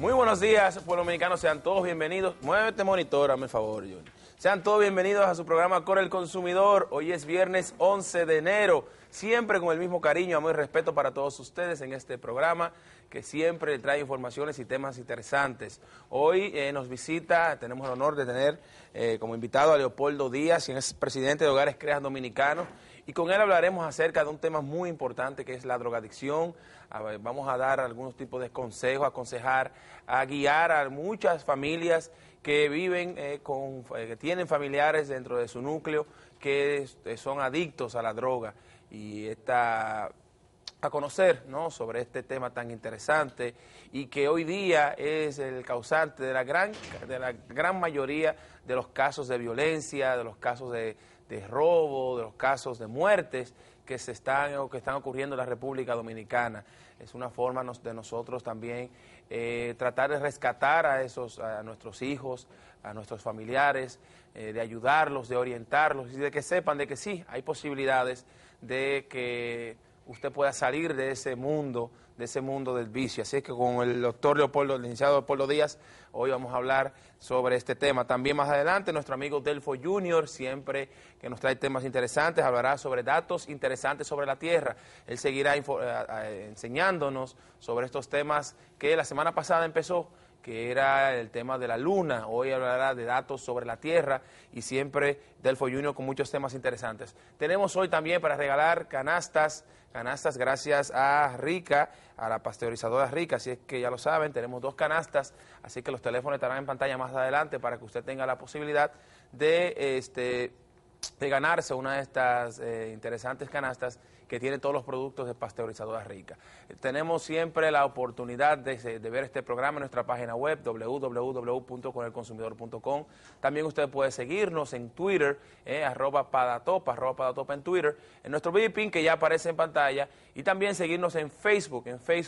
Muy buenos días, pueblo dominicano, sean todos bienvenidos. Muévete, monitor, hazme el favor, Junior. Sean todos bienvenidos a su programa Con el Consumidor. Hoy es viernes 11 de enero. Siempre con el mismo cariño, amor y respeto para todos ustedes en este programa que siempre trae informaciones y temas interesantes. Hoy nos visita, tenemos el honor de tener como invitado a Leopoldo Díaz, quien es presidente de Hogares Creas Dominicanos, y con él hablaremos acerca de un tema muy importante que es la drogadicción. Vamos a dar algunos tipos de consejos, aconsejar, a guiar a muchas familias que viven que tienen familiares dentro de su núcleo que son adictos a la droga, y a conocer, ¿no?, sobre este tema tan interesante y que hoy día es el causante de la gran mayoría de los casos de violencia, de los casos de robo, de los casos de muertes que están ocurriendo en la República Dominicana. Es una forma de nosotros también tratar de rescatar a nuestros hijos, a nuestros familiares, de ayudarlos, de orientarlos y de que sepan de que sí, hay posibilidades de que usted pueda salir de ese mundo del vicio. Así es que con el doctor Leopoldo, el licenciado Leopoldo Díaz, hoy vamos a hablar sobre este tema. También más adelante nuestro amigo Delfo Junior, siempre que nos trae temas interesantes, hablará sobre datos interesantes sobre la Tierra. Él seguirá enseñándonos sobre estos temas que la semana pasada empezó, que era el tema de la Luna. Hoy hablará de datos sobre la Tierra y siempre Delfo Junior con muchos temas interesantes. Tenemos hoy también para regalar canastas gracias a Rica, a la pasteurizadora Rica, así es que ya lo saben, tenemos 2 canastas, así que los teléfonos estarán en pantalla más adelante para que usted tenga la posibilidad de ganarse una de estas interesantes canastas que tiene todos los productos de pasteurizadora Rica. Tenemos siempre la oportunidad de ver este programa en nuestra página web www.conelconsumidor.com. También usted puede seguirnos en Twitter, @padatopa en Twitter, en nuestro BB que ya aparece en pantalla, y también seguirnos en Facebook,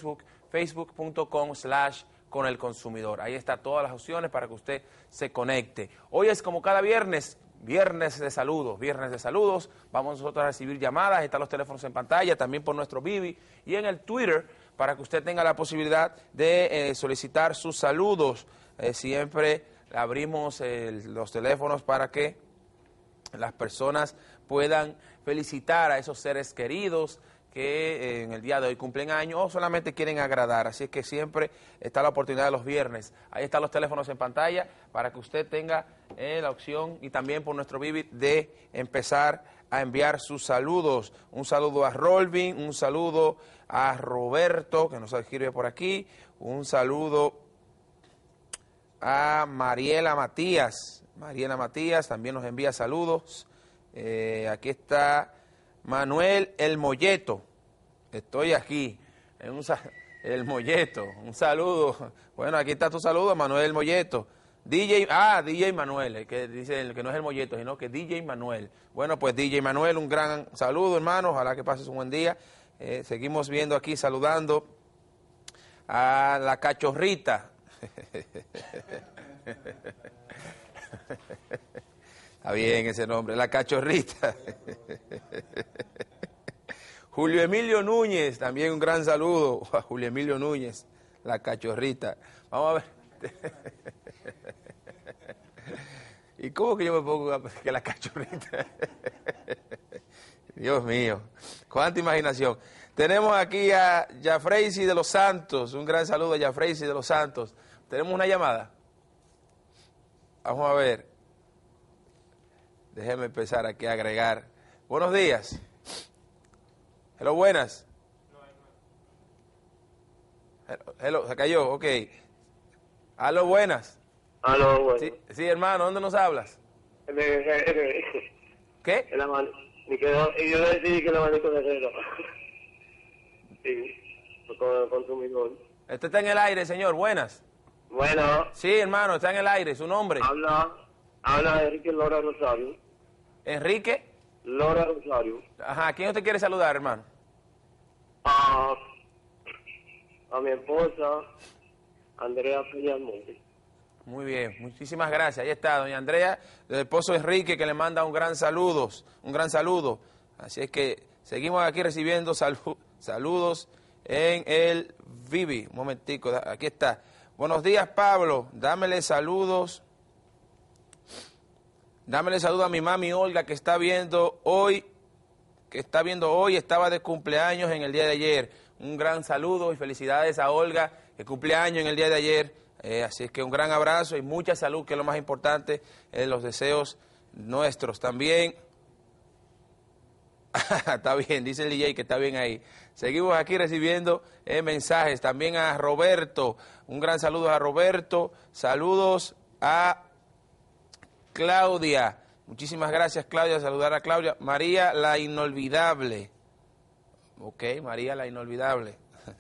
facebook.com/conelconsumidor. Ahí está todas las opciones para que usted se conecte. Hoy es como cada viernes de saludos, vamos nosotros a recibir llamadas, están los teléfonos en pantalla, también por nuestro Bibi y en el Twitter, para que usted tenga la posibilidad de solicitar sus saludos. Siempre abrimos los teléfonos para que las personas puedan felicitar a esos seres queridos que en el día de hoy cumplen años o solamente quieren agradar. Así es que siempre está la oportunidad de los viernes. Ahí están los teléfonos en pantalla para que usted tenga la opción, y también por nuestro Vivid, de empezar a enviar sus saludos. Un saludo a Rolvin, un saludo a Roberto, que nos escribe por aquí, un saludo a Mariela Matías. Mariela Matías también nos envía saludos. Aquí está Manuel El Molleto, estoy aquí, El Molleto, un saludo. Bueno, aquí está tu saludo, Manuel El Molleto. DJ Manuel, el que dice que no es El Molleto, sino que DJ Manuel. Bueno, pues DJ Manuel, un gran saludo, hermano, ojalá que pases un buen día. Seguimos viendo aquí, saludando a la Cachorrita. Está bien ese nombre, la Cachorrita. Julio Emilio Núñez, también un gran saludo a Julio Emilio Núñez, la Cachorrita. Vamos a ver. ¿Y cómo que yo me pongo que la Cachorrita? Dios mío, cuánta imaginación. Tenemos aquí a Yafreisi de los Santos, un gran saludo a Yafreisi de los Santos. ¿Tenemos una llamada? Vamos a ver. Déjeme empezar aquí a agregar. Buenos días. Hello, buenas. Hello, se cayó, ok. Aló, buenas. Aló, bueno. Sí, hermano, ¿dónde nos hablas? ¿Qué? Yo decidí que la manejo de cero. Sí, con el consumidor. Este está en el aire, señor, buenas. Bueno. Sí, hermano, está en el aire, ¿su nombre? Habla Enrique Lora Rosario. ¿Enrique? Lora Rosario. Ajá, ¿quién usted quiere saludar, hermano? A mi esposa, Andrea Peñalmonte. Muy bien, muchísimas gracias. Ahí está, doña Andrea, del esposo Enrique, que le manda un gran saludo. Así es que seguimos aquí recibiendo saludos en el Vivi. Un momentico, aquí está. Buenos días, Pablo. Dámele saludos. Dámele saludos a mi mami Olga, que está viendo hoy, estaba de cumpleaños en el día de ayer. Un gran saludo y felicidades a Olga, que cumpleaños en el día de ayer. Así es que un gran abrazo y mucha salud, que es lo más importante, los deseos nuestros también. Está bien, dice el DJ que está bien ahí. Seguimos aquí recibiendo mensajes. También a Roberto, un gran saludo a Roberto. Saludos a Claudia. Muchísimas gracias, Claudia. Saludar a Claudia. María la Inolvidable. Ok, María la Inolvidable.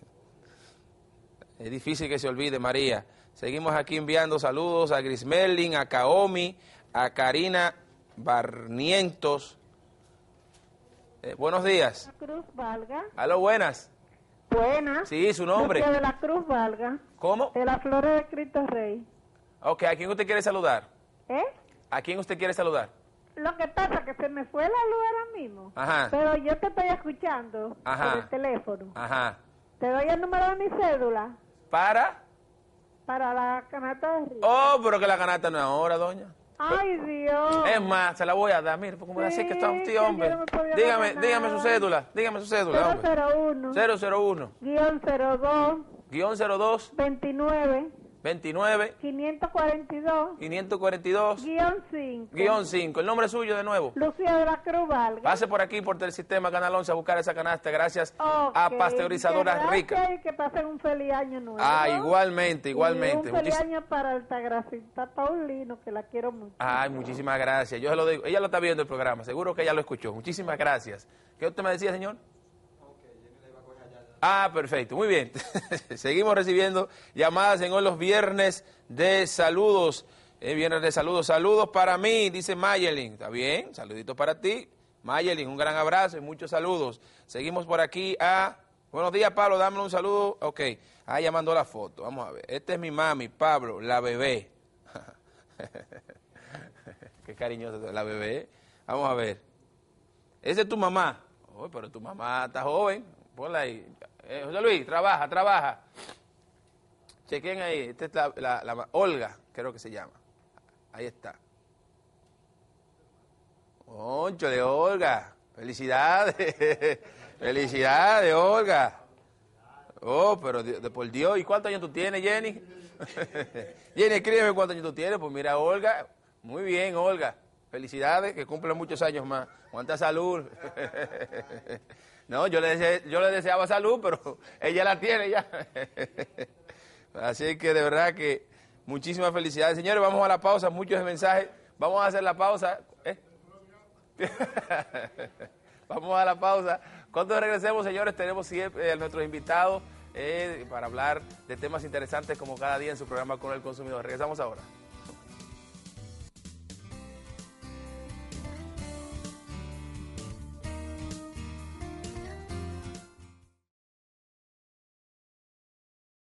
Es difícil que se olvide, María. Seguimos aquí enviando saludos a Grismelin, a Kaomi, a Karina Barnientos. Buenos días. La Cruz Valga. Aló, buenas. Buenas. Sí, su nombre. Yo soy de la Cruz Valga. ¿Cómo? De las Flores de Cristo Rey. Ok, ¿a quién usted quiere saludar? ¿Eh? ¿A quién usted quiere saludar? Lo que pasa es que se me fue la luz ahora mismo. Ajá. Pero yo te estoy escuchando Ajá. por el teléfono. Ajá. Te doy el número de mi cédula ¿Para? la canasta de río. Oh, pero que la canasta no es ahora, doña. Ay, Dios. Es más, se la voy a dar, mire, porque me Sí, así que está un que tío, yo hombre. no me podía Dígame, dar dígame su nada. cédula, hombre. 001. 001, Guión 02. guión 02, 29. 29, 542. 542, Guión 5. guión 5. El nombre suyo de nuevo. Lucía de la Cruz Valga. Pase por aquí, por el sistema Canal 11 a buscar esa canasta, gracias Ok, a Pasteurizadoras gracias Ricas. Y que pasen un feliz año nuevo. Ah, igualmente, Y igualmente. un feliz año para Altagracita Paulino, que la quiero mucho. Ay, muchísimas gracias. Yo se lo digo. Ella lo está viendo el programa. Seguro que ella lo escuchó. Muchísimas gracias. ¿Qué usted me decía, señor? Ah, perfecto. Muy bien. Seguimos recibiendo llamadas en hoy los viernes de saludos. Viernes de saludos. Saludos para mí, dice Mayelin. ¿Está bien? Saluditos para ti. Mayelin, un gran abrazo y muchos saludos. Seguimos por aquí a... Buenos días, Pablo. Dame un saludo. Ok. Ah, ya mandó la foto. Vamos a ver. Esta es mi mami, Pablo, la bebé. Qué cariñosa la bebé. Vamos a ver. Esa es tu mamá. Oh, pero tu mamá está joven. Ponla ahí. José Luis, trabaja. Chequen ahí. Esta es la Olga, creo que se llama. Ahí está. Cónchale, Olga. Felicidades. Felicidades, Olga. Oh, pero por Dios. ¿Y cuántos años tú tienes, Jenny? Jenny, escríbeme cuántos años tú tienes. Pues mira, Olga. Muy bien, Olga. Felicidades, que cumpla muchos años más. Cuánta salud. No, yo le deseaba salud, pero ella la tiene ya. Así que de verdad que muchísimas felicidades. Señores, vamos a la pausa, muchos mensajes. Vamos a hacer la pausa. Vamos a la pausa. Cuando regresemos, señores, tenemos siempre a nuestros invitados para hablar de temas interesantes como cada día en su programa Con el Consumidor. Regresamos ahora.